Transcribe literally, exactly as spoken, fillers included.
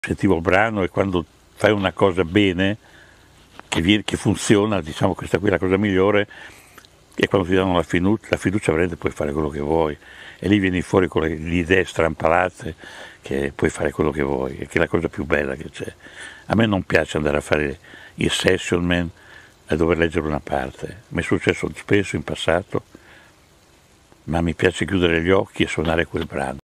Sentivo il brano e quando fai una cosa bene, che, viene, che funziona, diciamo questa qui è la cosa migliore, e quando ti danno la fiducia, la fiducia veramente puoi fare quello che vuoi, e lì vieni fuori con le, le idee strampalate, che puoi fare quello che vuoi, e che è la cosa più bella che c'è. A me non piace andare a fare il session man e dover leggere una parte, mi è successo spesso in passato, ma mi piace chiudere gli occhi e suonare quel brano.